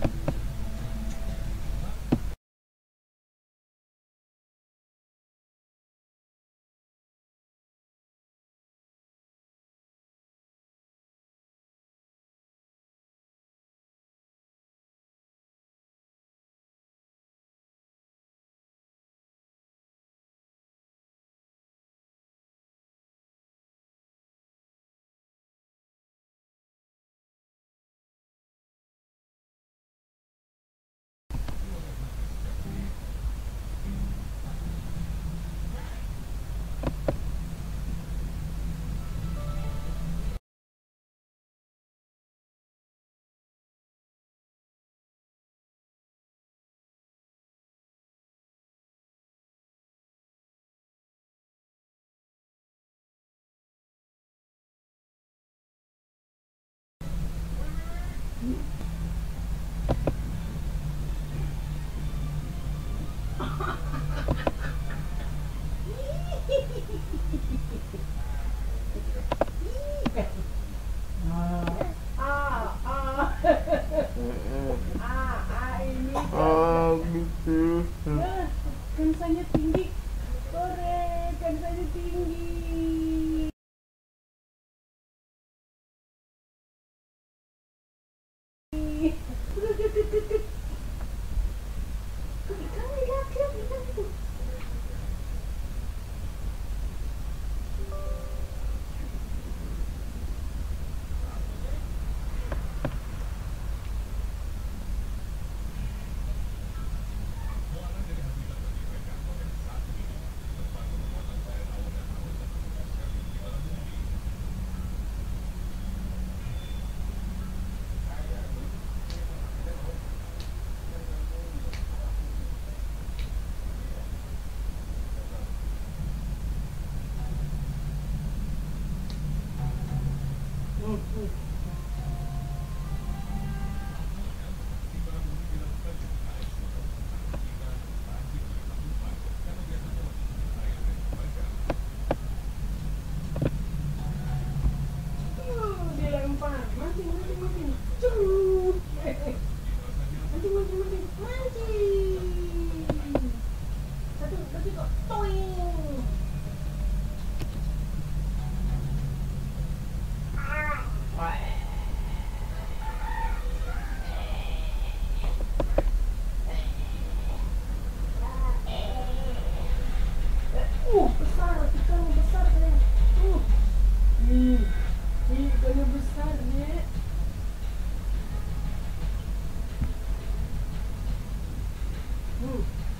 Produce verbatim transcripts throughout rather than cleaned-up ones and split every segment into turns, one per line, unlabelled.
Kansanya tinggi, korek, kansanya tinggi. Uh, besar, ikan besar deh. Uh, ih, ikannya besar deh. Hmm.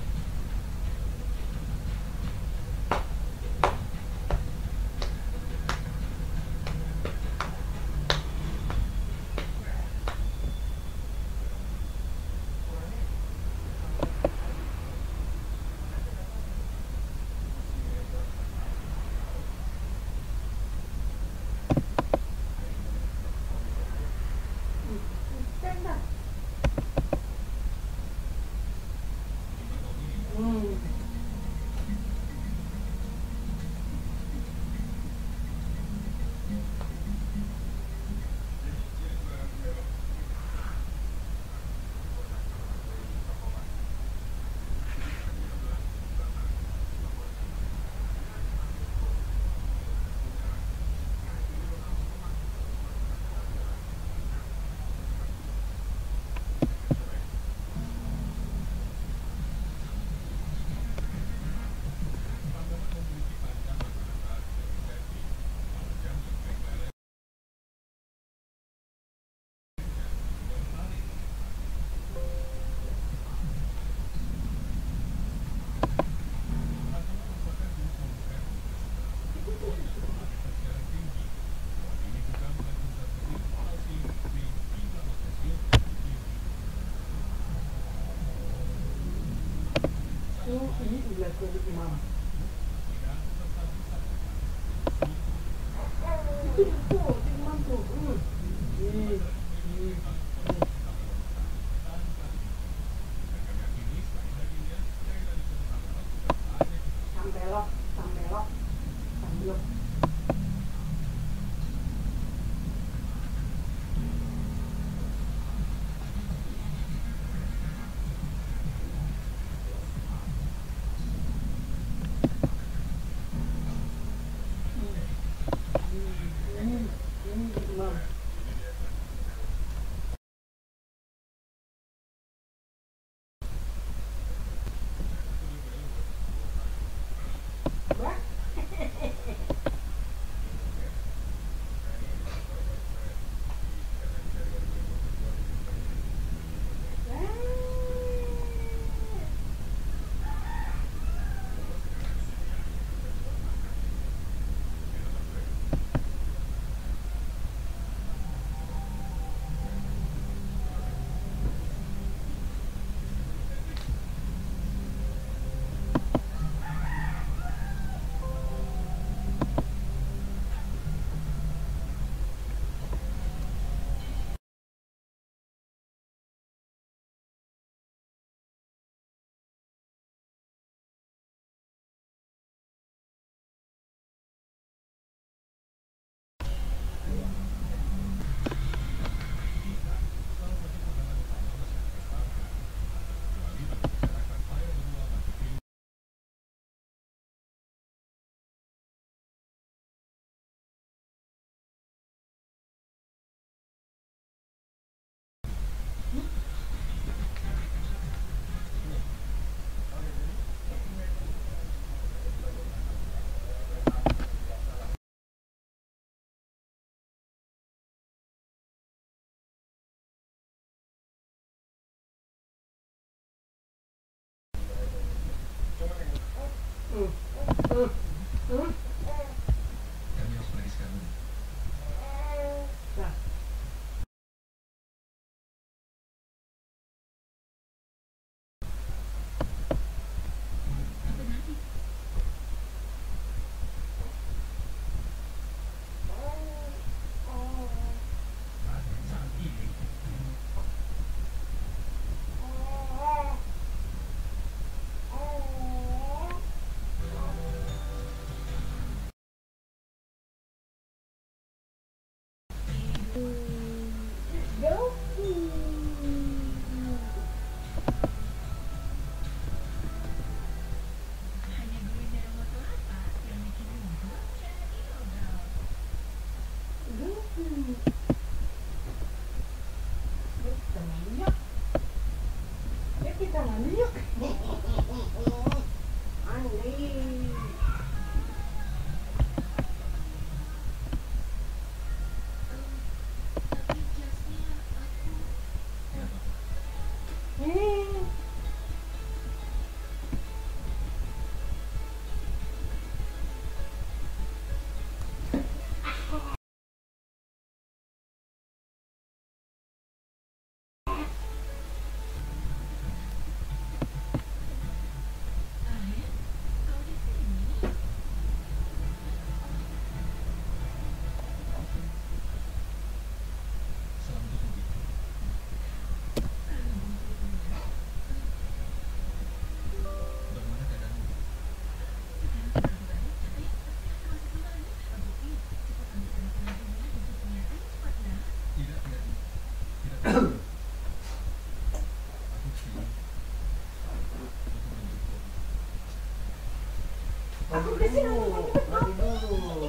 Hmm. Oh, ini udah kulit mama. Itu itu, itu mantu. Hmm. Ih, ih. Sampelok, sampelok, sampelok. Aku
Mandi
kasih
dulu,
nama
mandi dulu.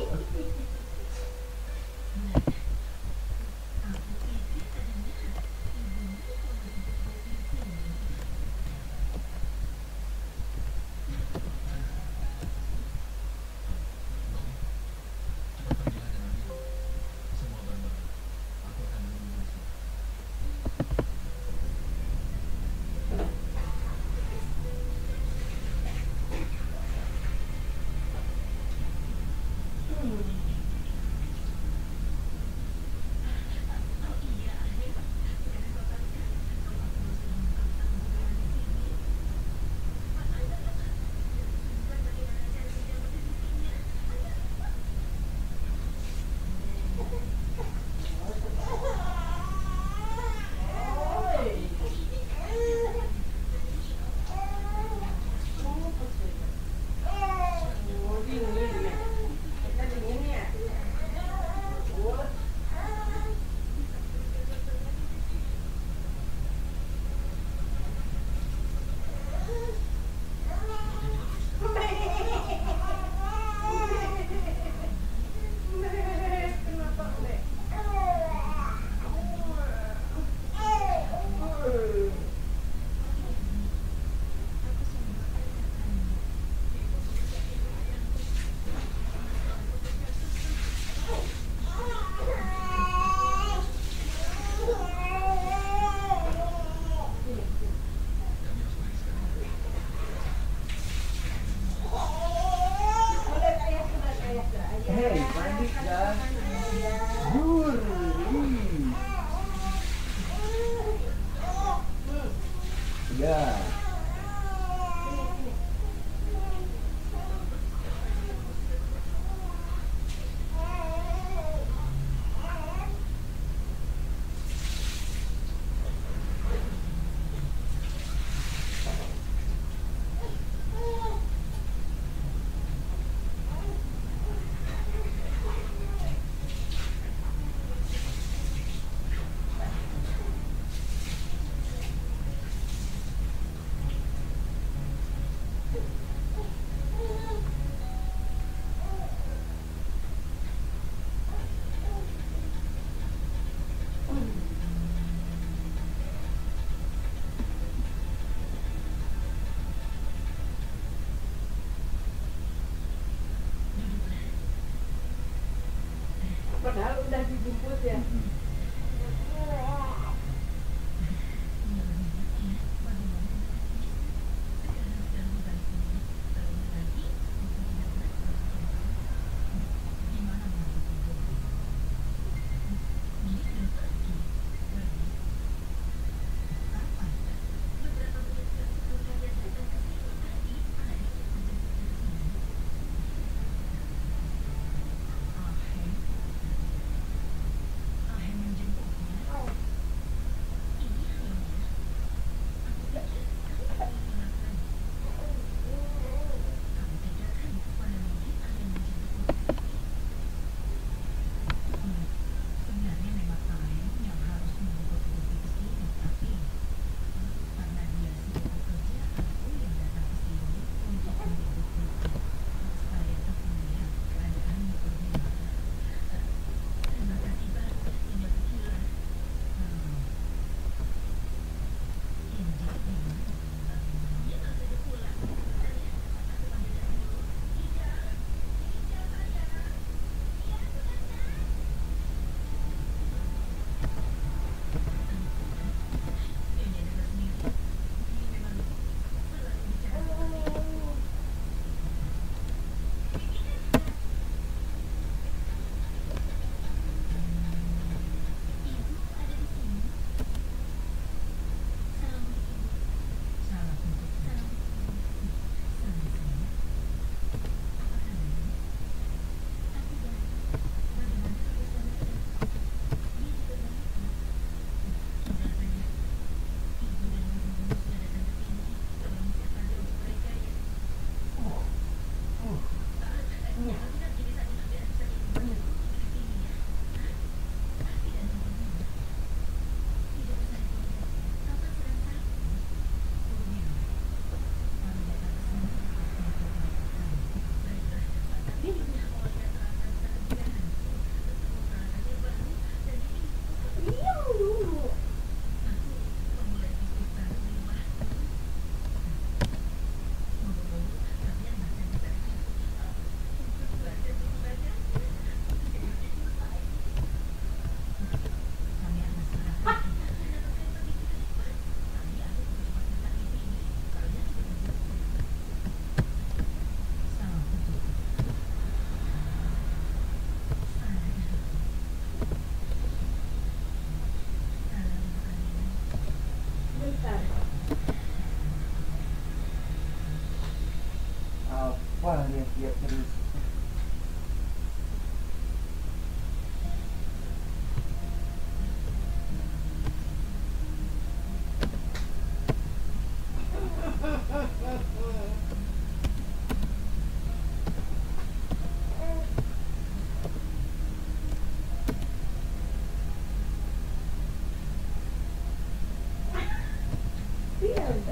Hei, mandi dah. Dur. Ya.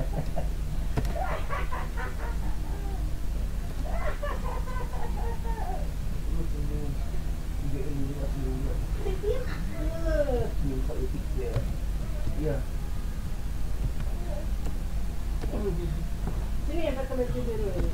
Lu senyum. Tiga ini juga senyum. Senyum satu tiga. Iya.
Sini ya, pakai baju dulu.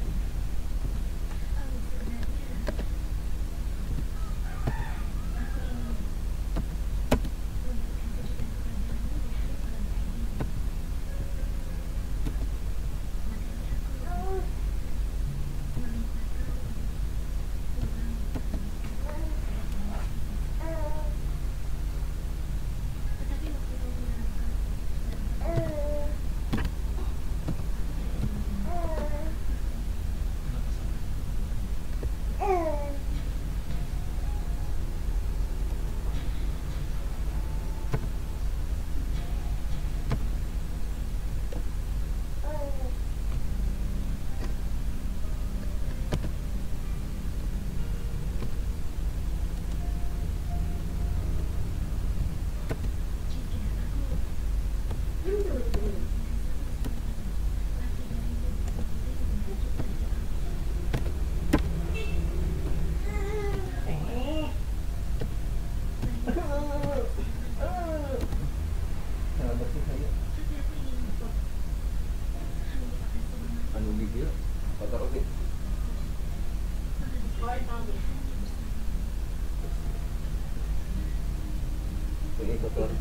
Nah, bersih saya. Anu gigi, kotor oke. Ini kotor.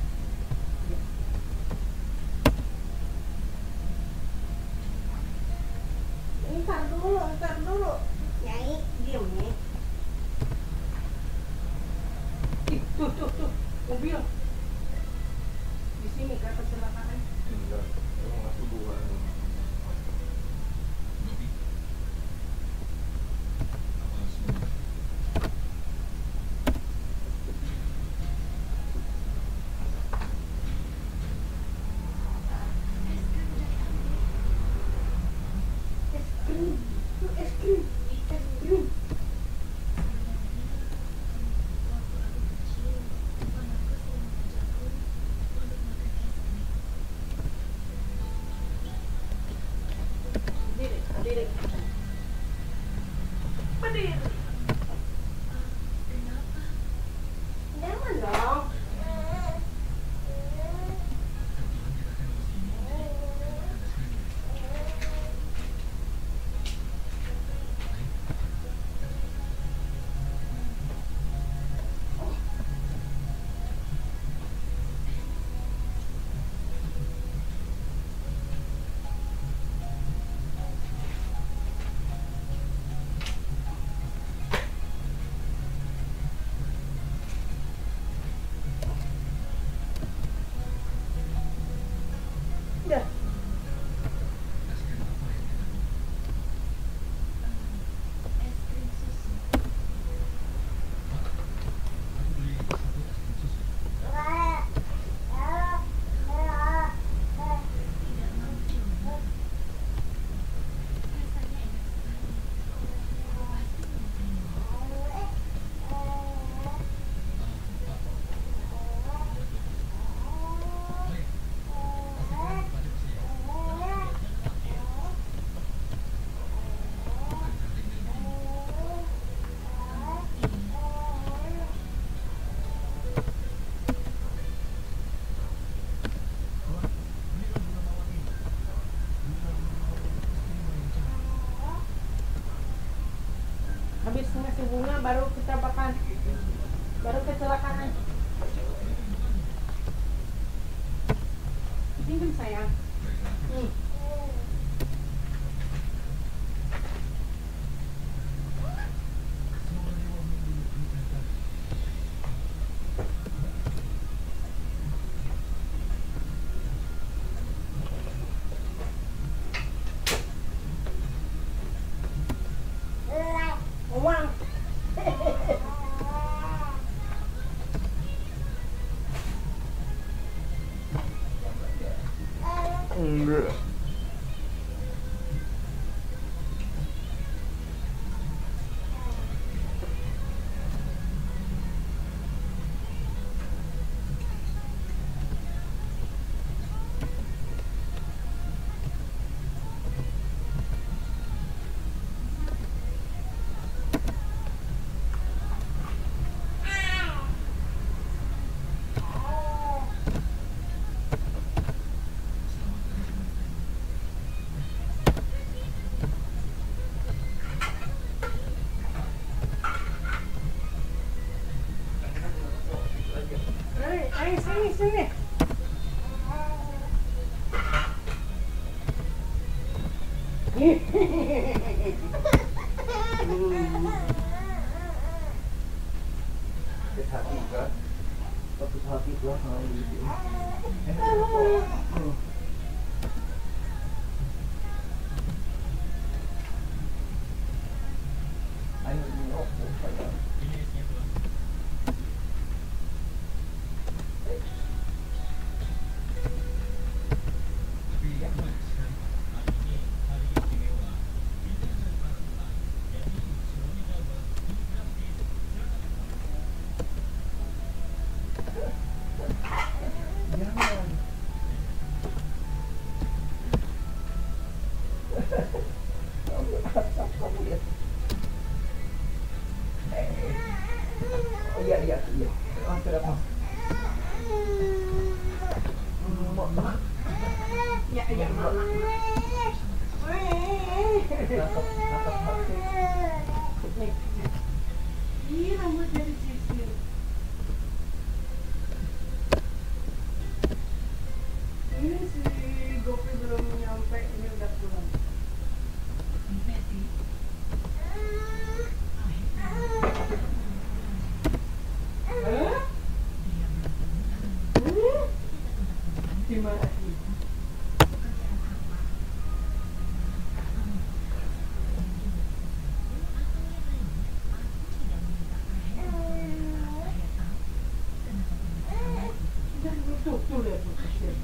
Ntar dulu, ntar dulu. Nyai, diam nih. Ih, tuh, tuh, tuh, mobil. Di sini kan kecelakaan.
Enggak, emang aku dua.
Es krim, tuh es krim, es krim. Berdiri, berdiri. Berdiri. Jangan dong. Udah. Habis ngasih bunga baru kita makan, baru kecelakaan. Ini kan sayang. Nih. Uang.
Enggak.
sini.
hati kan satu hati gua mau gitu ayo ini opo saya iya iya iya oh kenapa
Ya ya mama.
nakap nakap hati
Ih, rambut dari sisir. Ini si Gopi belum nyampe, ini udah pulang. Hah? Hmm? Gimana sih? Tuh, tuh lihat tuh kasir.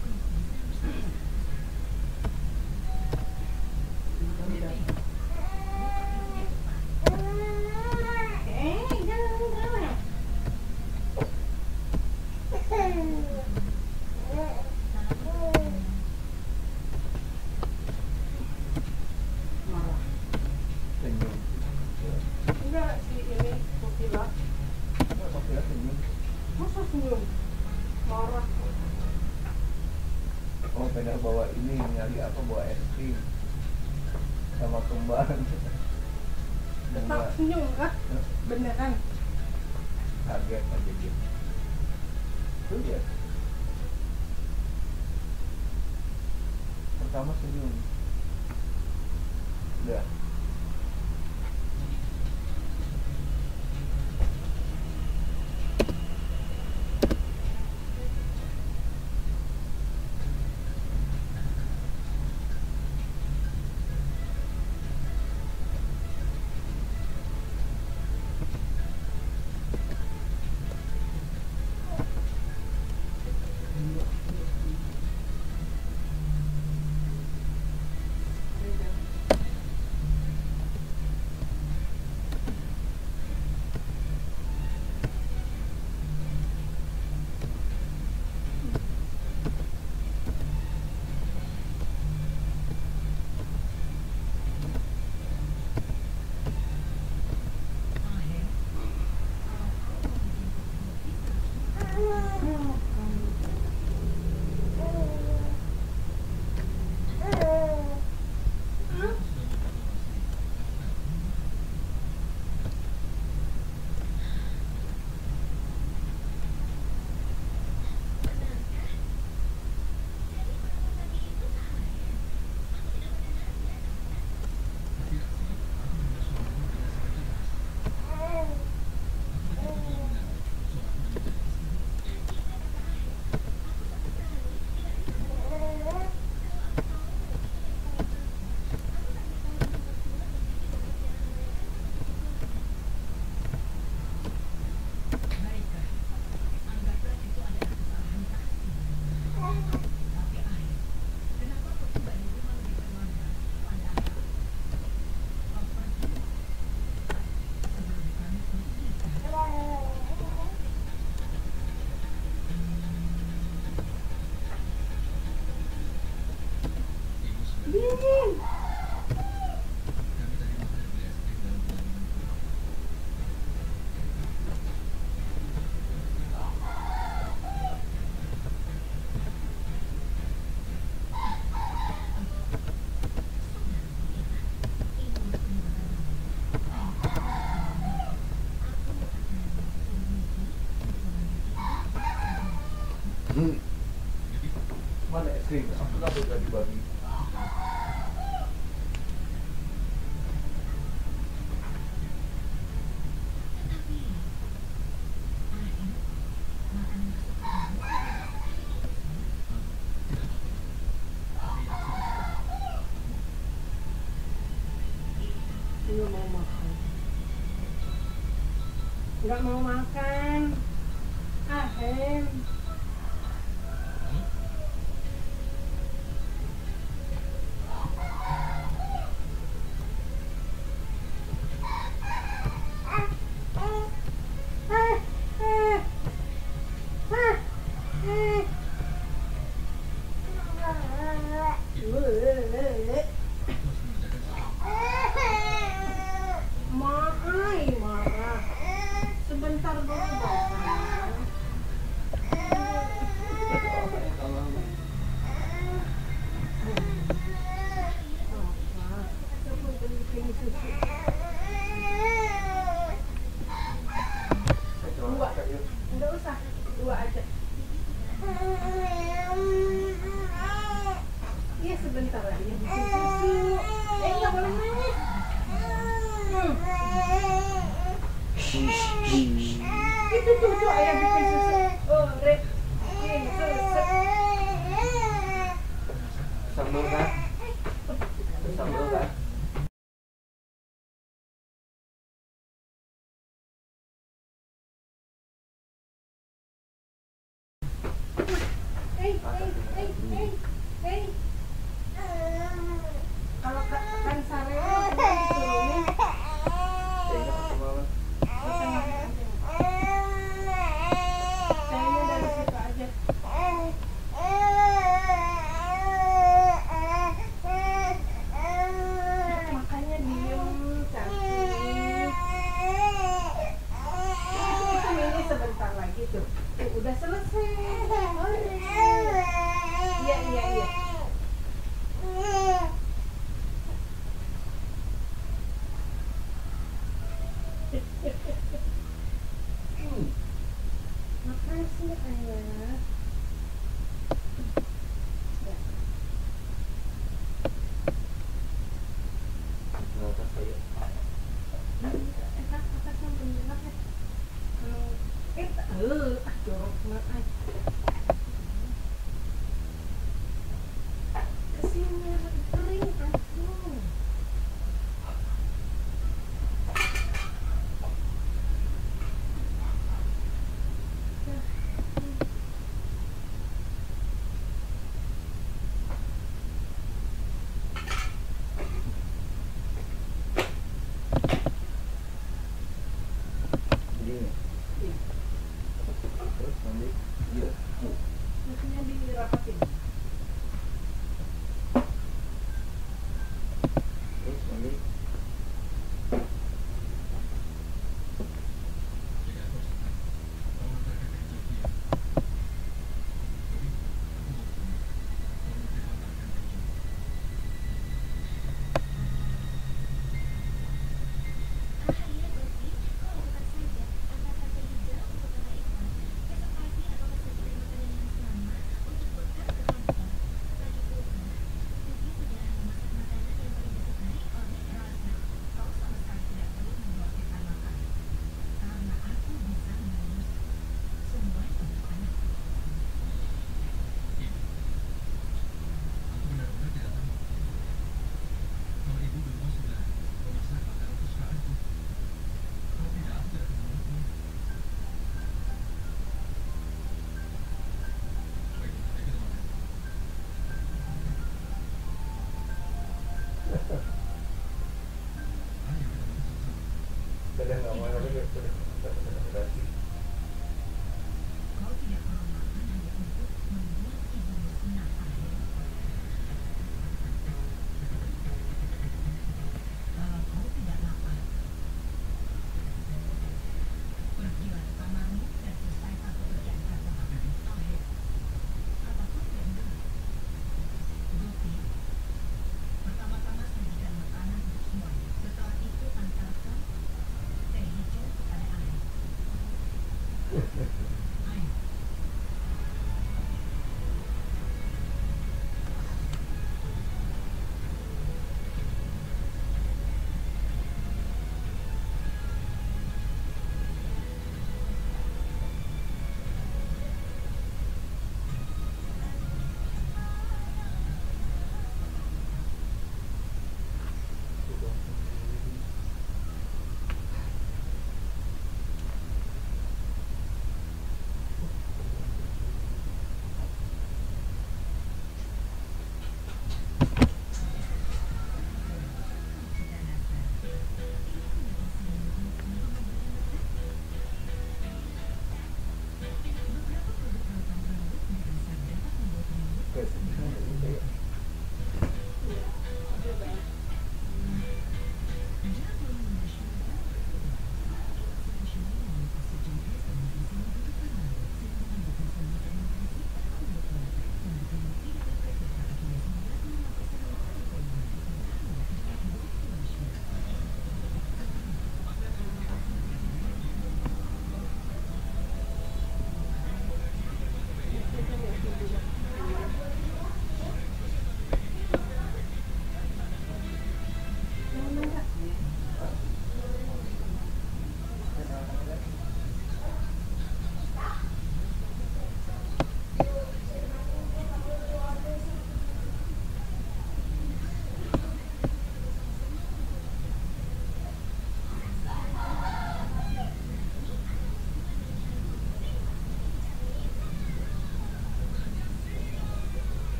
Eh, jangan, jangan. Marah.
senyum
Enggak sih ini Kokila.
kok kira senyum
Masa senyum? Marah.
oh benar bawa ini nyari apa bawa es krim sama kembang
Tetap senyum kah? Beneran.
kaget aja gitu tuh ya pertama senyum udah
Dingin.
Mana es krim? Aku nggak jadi babi.
Nggak mau makan. Nggak mau makan. Ah, Hem. Marah, marah. Sebentar dulu dong. Dua, nggak usah, dua aja. Iya sebentar lagi bikin susu. Eh nggak boleh nangis. Itu tuh tuh ayah bikin susu. Oh, Red, bikin susu.
Sambal kan? Sambal kan?
Hei, hei, hei, hei, hei. Kalau kan sare diturunin.
Kayaknya aku mau.
Sayangnya dari situ aja. Makanya diem, cantik. Itu ini sebentar lagi tuh. Tuh, udah selesai. Iya, iya, iya.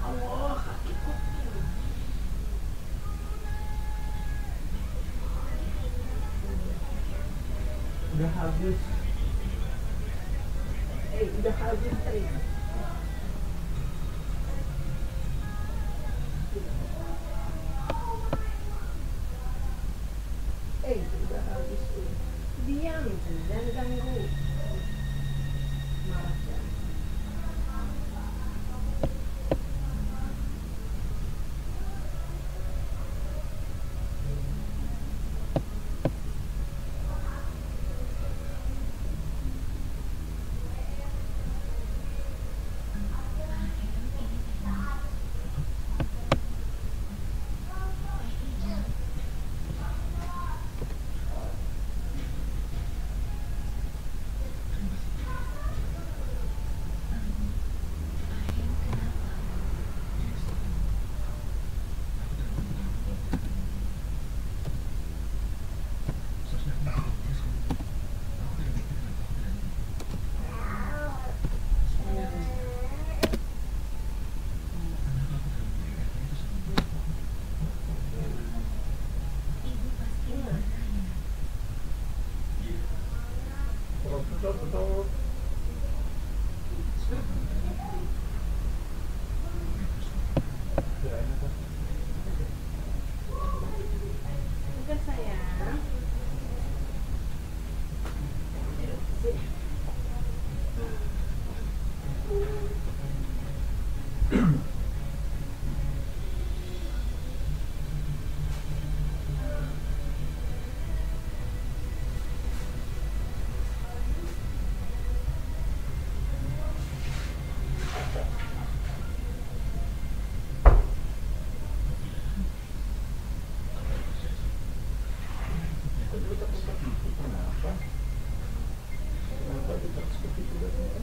Allah, kakiku.
Udah habis.
Eh, udah habis tadi. Eh, udah habis tuh. Diam, jangan ganggu. Marah ya.
Betul, betul. Kirain apa?
Udah sayang. Sini.
Kenapa? Kenapa kita seperti itu?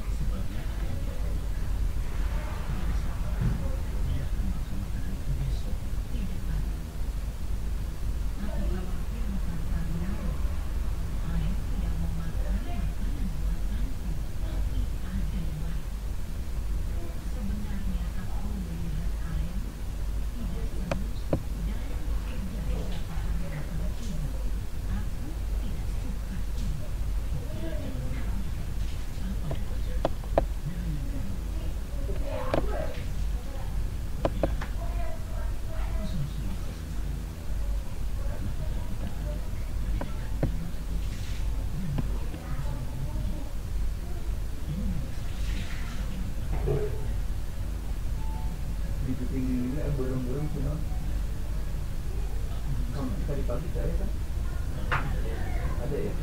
Di piting ini belum-belum sih, non. Kamu tadi pagi saya kan ada ya.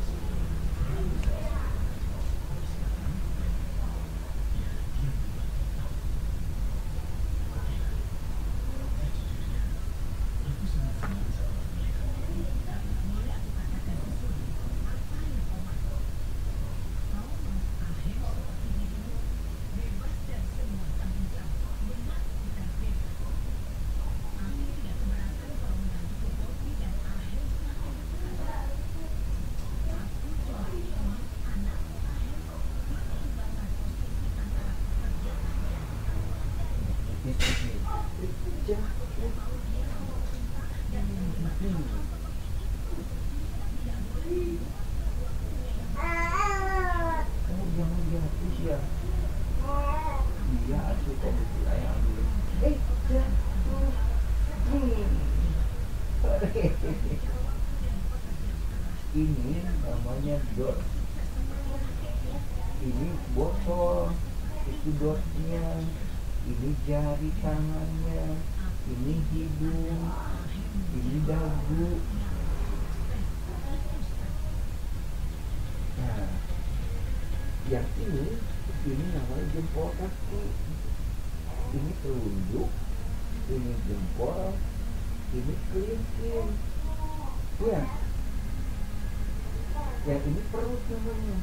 Kamu jangan gratis ya. Iya, asli kok sayang dulu. Eh, jatuh. Hmm. Ini namanya dot. Ini botol. Itu dotnya. Ini jari tangannya. Ini hidung. Ini dagu. Nah, yang ini, ini namanya jempol kaki. Ini telunjuk, ini jempol, ini kelingking. Ya, yang ini perut namanya.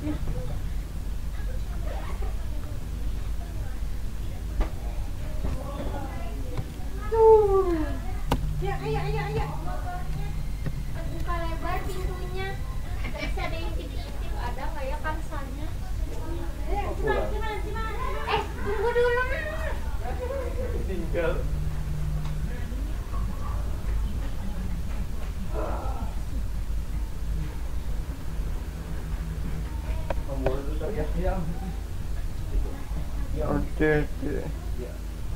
Tuh. Ya, ayo, ayo, ayo. Buka lebar pintunya. Terus ada yang titip-titip, ada nggak ya kansanya? Eh, cuman, cuman, cuman. Eh, tunggu dulu, Mama.
Tinggal. Kamu itu teriak-teriak.
Oke, oke.
Ya.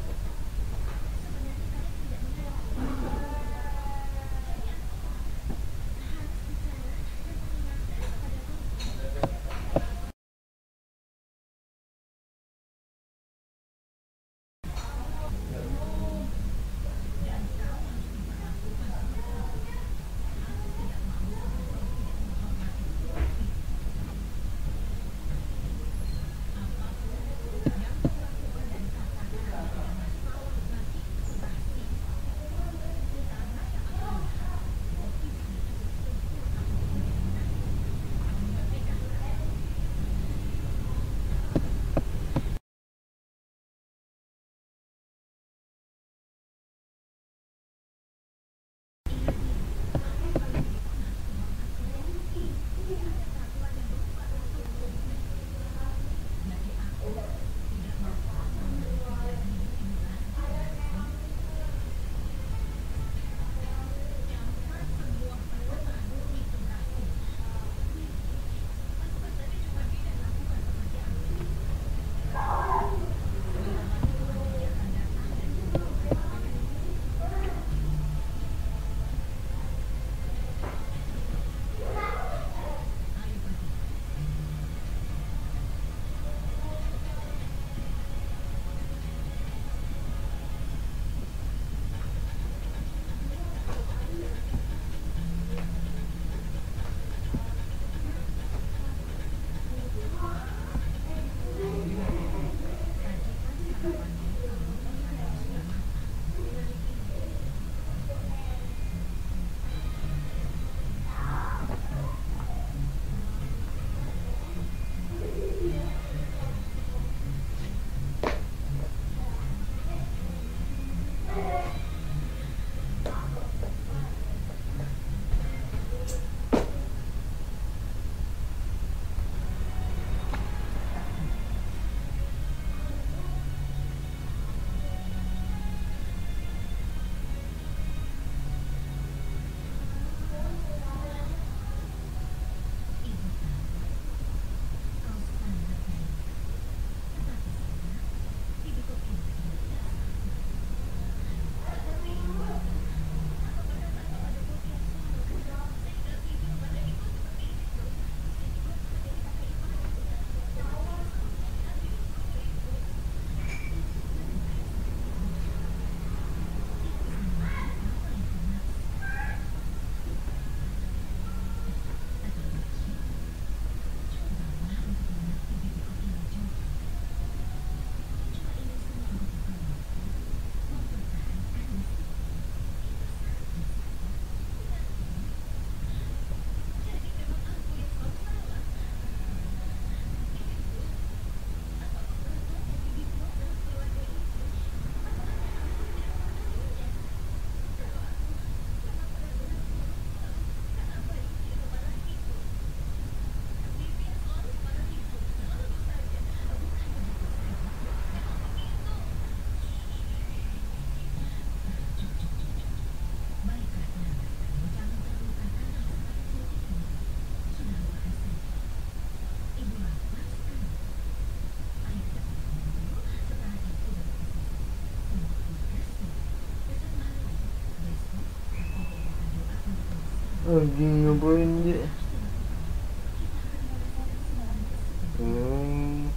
Lagi ngapain dia? Hmm.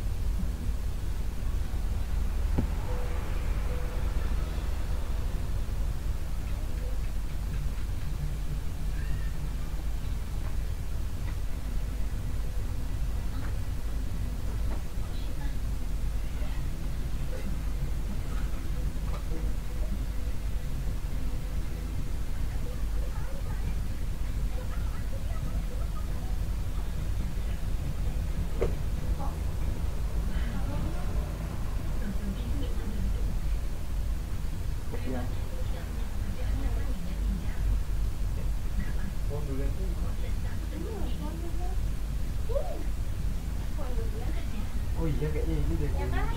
iya kayaknya ini deh.
Ya kan?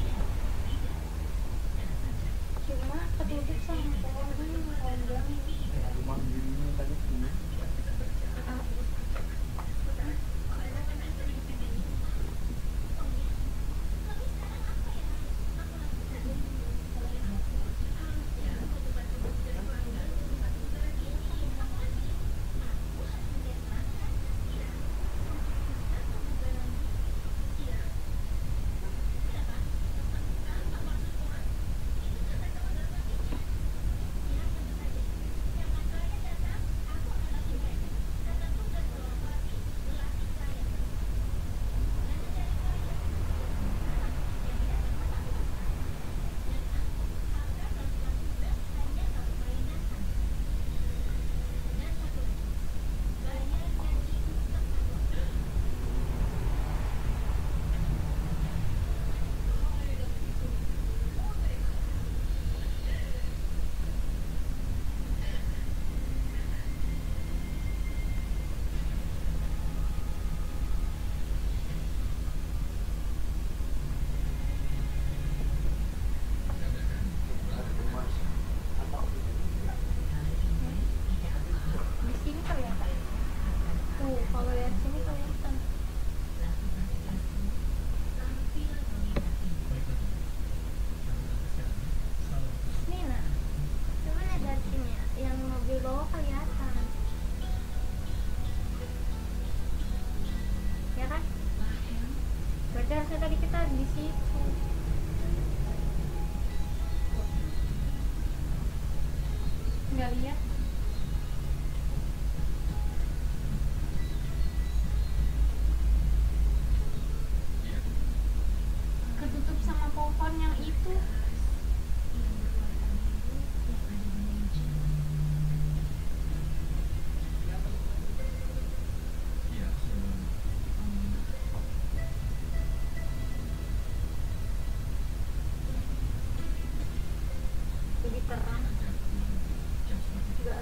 Cuma ketutup sama pohon ini kondang.
Eh, rumah dirinya tadi sini.
Di sini kelihatan. Tuh, kalau lihat sini kelihatan. Nih nah, cuman ada sini ya, yang mobil bawah kelihatan. Ya kan? Berarti harusnya tadi kita di situ. Nggak lihat. Ketutup sama pohon yang itu. Lebih terang. Juga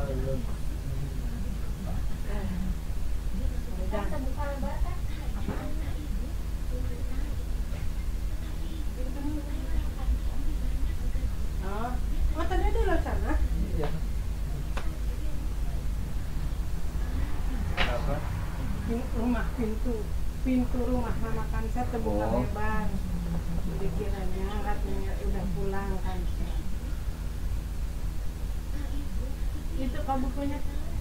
Kita buka lebar kan?
Oh, oh tadi ada loh sana.
Iya. Apa?
Pin- rumah pintu pintu rumah mama Kansa terbuka
Oh.
lebar. Jadi kiranya katanya udah pulang kan. Itu kau bukunya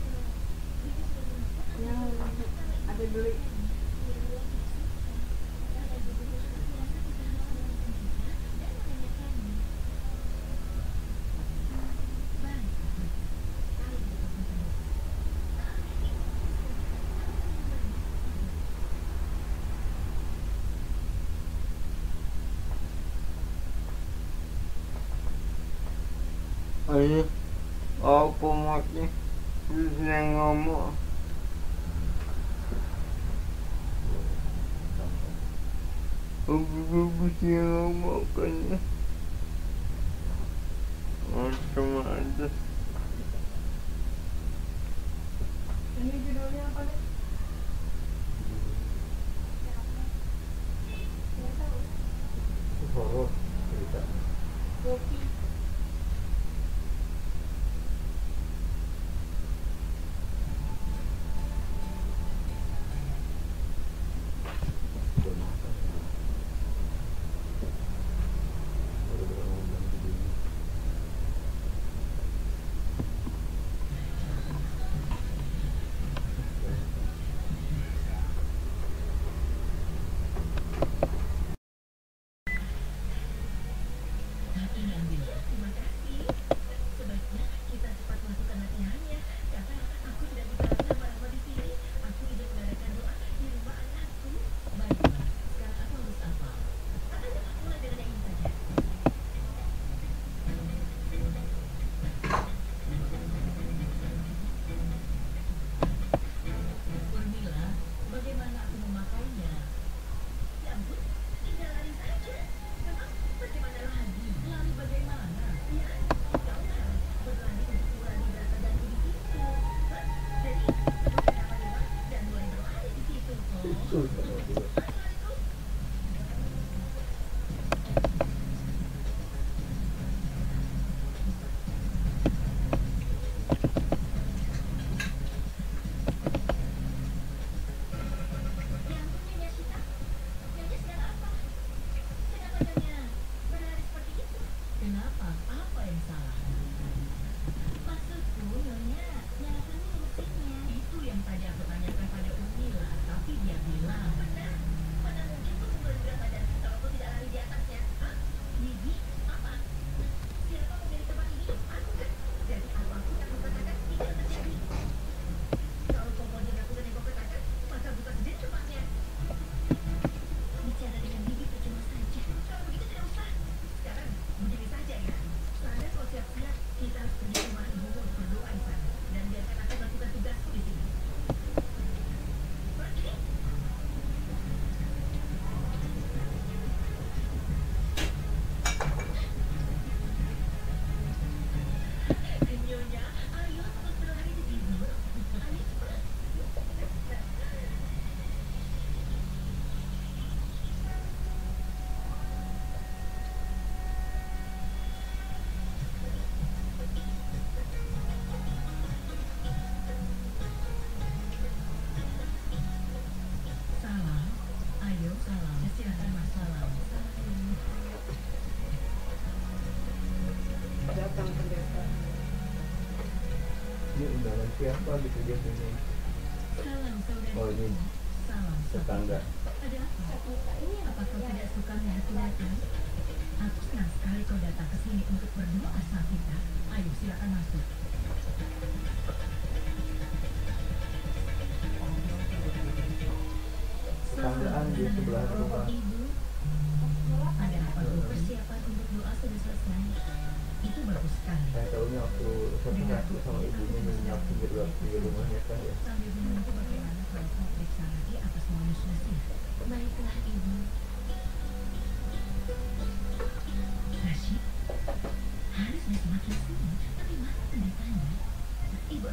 yang ada beli.
Ayo, apa maknya? Bisa ngomong. Aku bisa ngomong kan ya. Macam ada.
Ini judulnya apa deh?
Horor cerita.
Kopi.
Datang pendeta.
Ini undangan siapa gitu dia punya?
Salam saudara.
Oh ini
Salam
tetangga.
Ada apa? Ini apa kau tidak suka melihat datang? Aku senang sekali kau datang ke sini untuk berdoa sama kita. Ayo silakan masuk.
Tetanggaan di sebelah rumah.
Ibu, ada apa bu? Persiapan untuk doa sudah selesai. Itu bagus sekali.
Saya tahunya waktu satu-satu sama ibunya menginap di di rumahnya kan ya.
Sambil menunggu bagaimana kalau kau periksa lagi apa semuanya sudah siap. Baiklah ibu. Rashid, Haris sudah semakin sini, tapi mana pendetanya? Ibu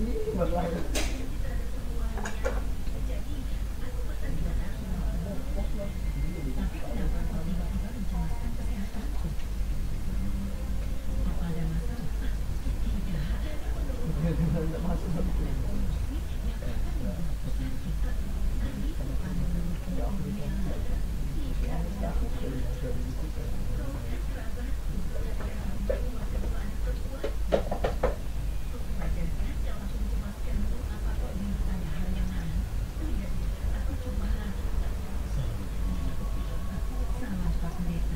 Ih, berlanjut.
Tapi kenapa kau tiba-tiba mencemaskan kesehatanku? Apa ada masalah? Tidak.
Tidak masuk.
Salah Pak Pendeta.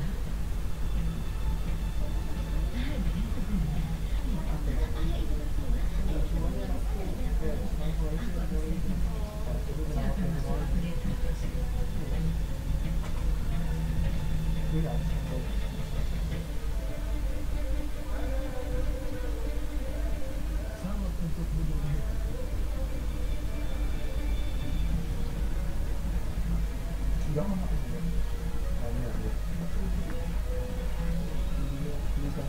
Silakan masuk Pak Pendeta.
Iya.
Salam untuk bunuh diri.
Jangan apa sih? Hanya ada. Bisa.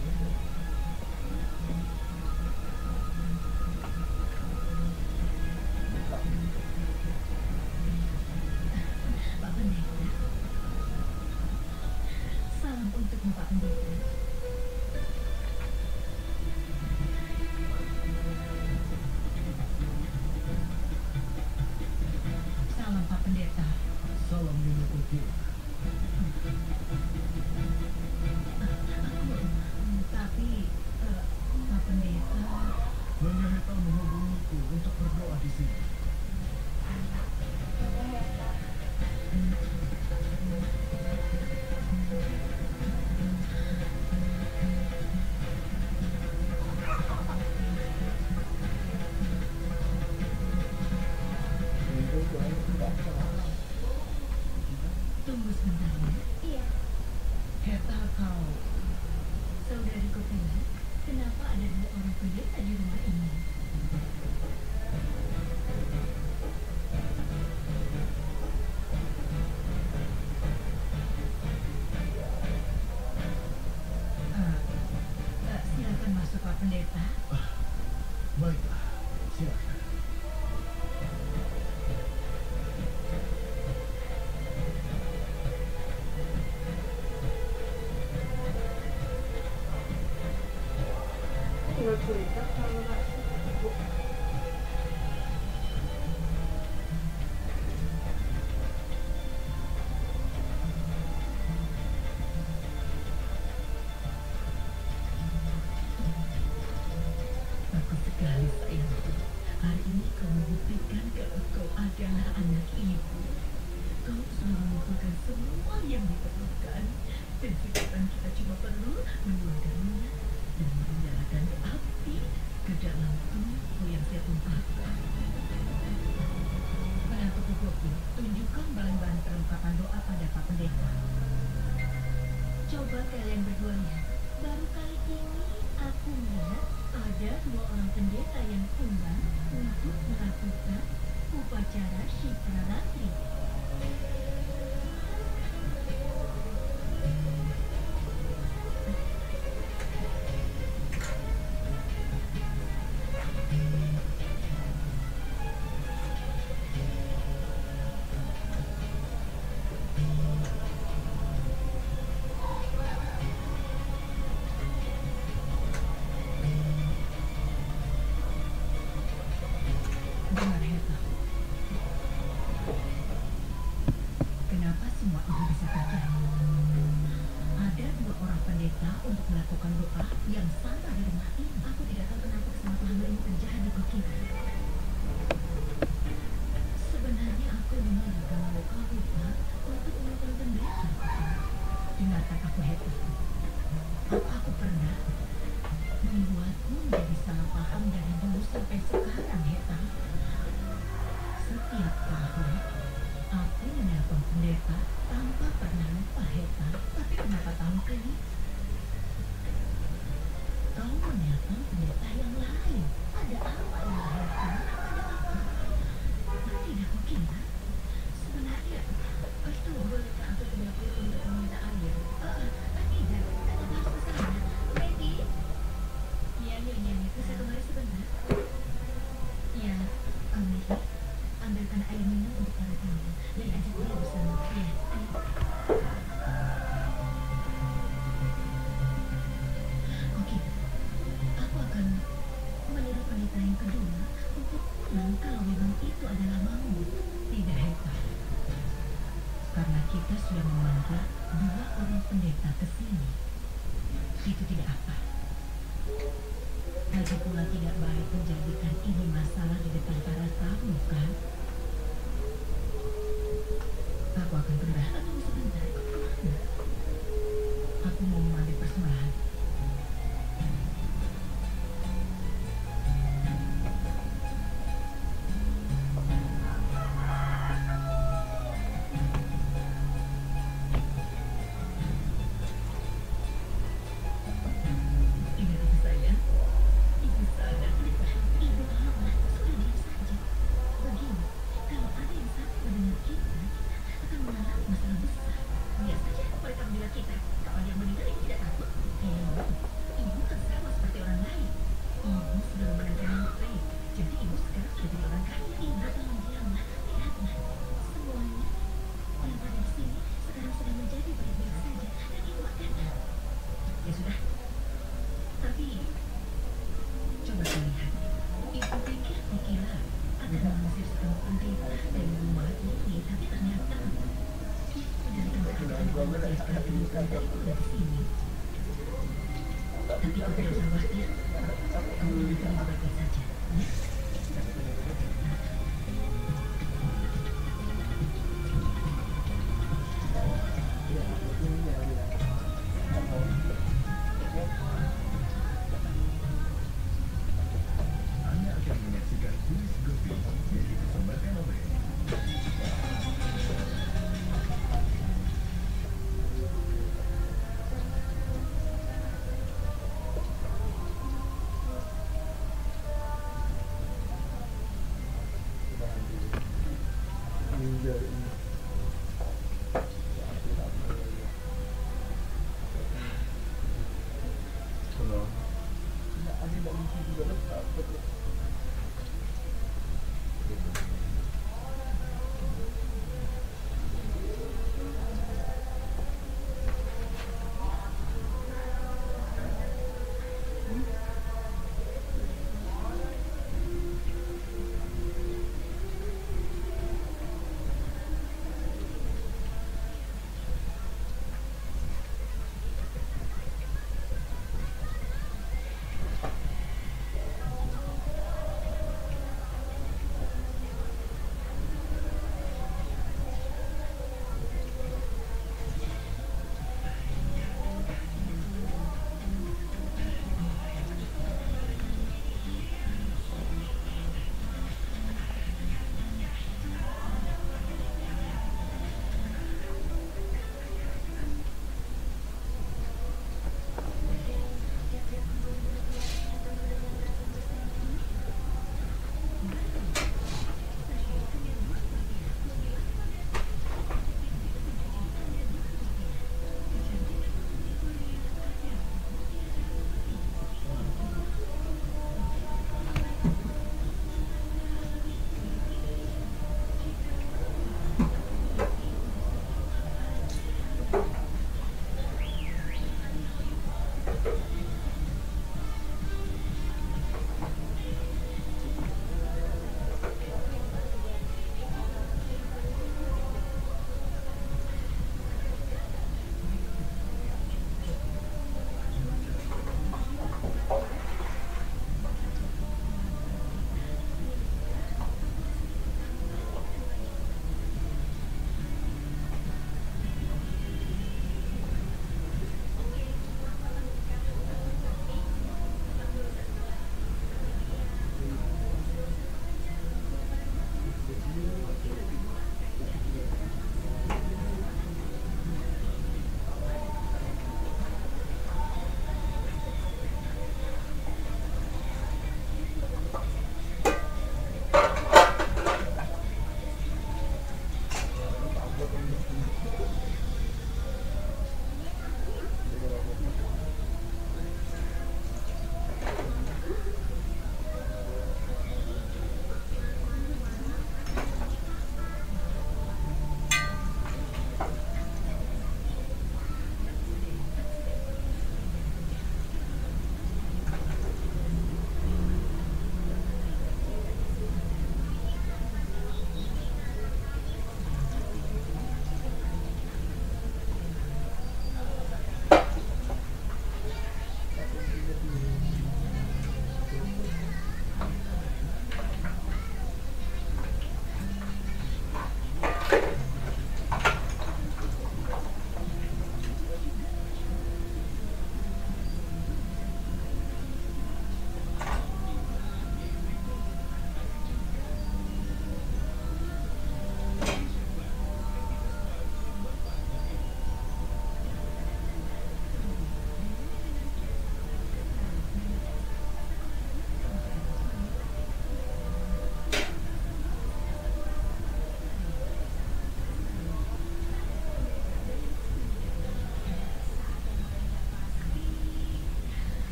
Pak Pendeta. Salam untukmu Pak Pendeta. Salam Pak Pendeta.
Salam minum putih.
Aku, hmm, tapi eh, Pak Pendeta.
Pendeta menghubungiku untuk berdoa di sini.
Itu soalnya tidak salah.
Tunggu sebentar ya.
Iya.
Heta kau. Saudariku Pilar, kenapa ada dua orang pendeta di rumah ini? Ah, eh, silakan masuk Pak Pendeta.
Baiklah, silakan.
Tinggal cerita kalau nggak sibuk.
Bagus sekali sayangku. Hari ini kau membuktikan kalau kau adalah anak ibu. Kau sudah mengumpulkan semua yang diperlukan. Dan sekarang kita cuma perlu menuangkan minyak dan menyalakan api ke dalam tungku yang siap membakar. Menantuku Gopi, tunjukkan bahan-bahan perlengkapan doa pada Pak Pendeta. Coba kalian berdua lihat. Baru kali ini aku melihat ada dua orang pendeta yang tumbang untuk melakukan upacara Shikra Ratri. Dengar Heta. Kenapa kedua, untuk pulang kalau memang itu adalah mau. Tidak hebat. Karena kita sudah memanggil dua orang pendeta ke sini. Itu tidak apa. Lagi pula tidak baik menjadikan ini masalah di depan para tamu, kan? Aku akan pergi. Tunggu sebentar, kau kemana? Aku mau mengambil persembahan. Ingat itu sayang. Ibu sadar tidak. Ibu Mama sudah diam saja. Begini, kalau ada yang sampai mendengar kita, kita akan mengalami masalah besar. Lihat saja mereka membela kita. Kalau yang meninggal ini tidak takut. Hei, ibu kan sama seperti orang lain. Ibu sudah memenangkan lotre. Jadi ibu sekarang sudah jadi orang kaya. Ibu tolong diamlah. Lihatlah. Semuanya yang ada di sini sekarang sudah menjadi baik-baik saja. Dan ibu akan... Ya sudah. Tapi coba kau lihat. Ibu pikir dikira akan mengusir seorang pendeta dari rumah ini, tapi ternyata dari tempat kita mengusirkan pendeta dari sini. Tapi kau tidak usah khawatir. Kau menunjukkan baik-baik saja. Ya?
Anda akan menyaksikan kuis gosip yang dipersembahkan oleh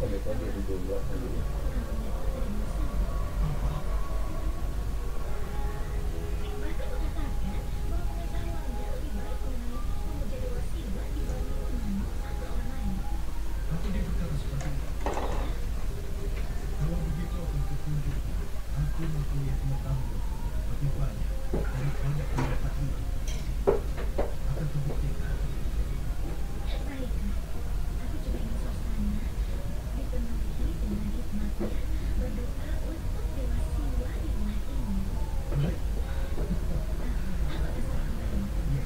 kode-kode dulu tadi.
Bahkan mengatakan bahwa pengetahuannya lebih baik mengenai menjadi wasilah dibanding membunuh satu orang lain.
Apa dia berkata seperti itu? Kalau begitu aku tunjukkan. Aku mempunyai pengetahuan lebih banyak daripada pendapat ini. Akan kubuktikan.
Baiklah, aku cuma ingin suasana dipenuhi dengan hikmatnya berdoa untuk dewa Siwa di rumah ini.
Baik.
Aku bisa kembali.
Ya.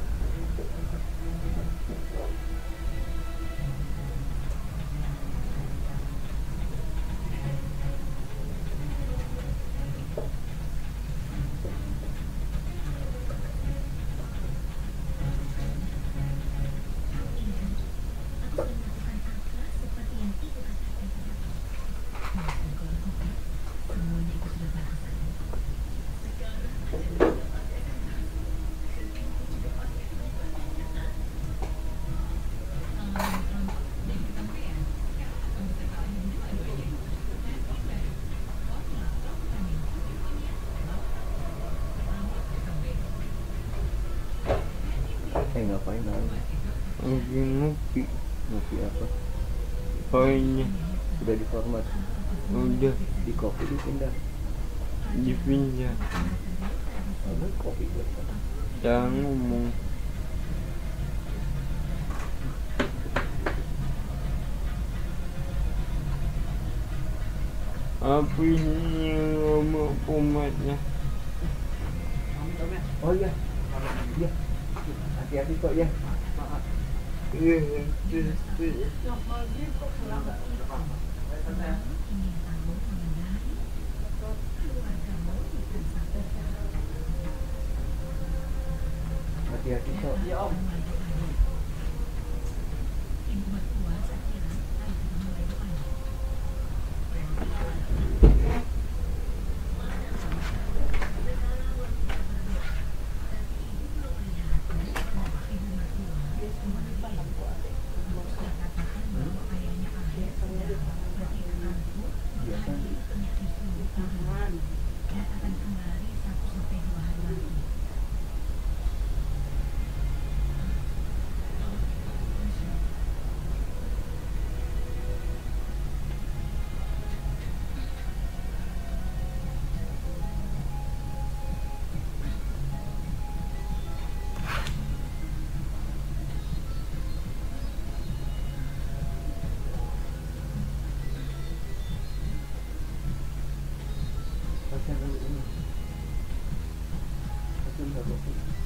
Aku sudah melakukan apa seperti yang ibu katakan. Maafkan kalau aku kan, semuanya itu sudah barusan. Sekarang adalah saatnya kan. Ibu juga pasti akan melakukannya kan? Kalau contoh jadi kesampaian, kamu bisa kalahin dua-duanya. Oke, kamu lakukan ini. Pokoknya, selamat kesampaian.
Eh ngapain lagi?
Lagi ngopi.
Ngopi apa?
Koinnya
Udah diformat.
udah
Di kopi dipindah.
dipindah.
Ada kopi buat apa?
Jangan ngomong. Apa ini yang ngomong formatnya?
Oh iya. Iya. Hati-hati kok ya.
Iya, terus terus.
Yang lagi kok pulang.
Ingin tahu mengenai keluargamu bukan satu.
Hati-hati kok.
Ibu mertua saya kira ayo kita mulai doanya. Segala waktu kita berdoa, tapi ibu belum melihatnya. Ibu mertua memang ibu sudah katakan bahwa ayahnya Ahir sudah pergi ke kampung menghadiri penyakit flu tahunan dan akan kembali satu sampai dua hari lagi.
Baca dulu ini. Baca dulu.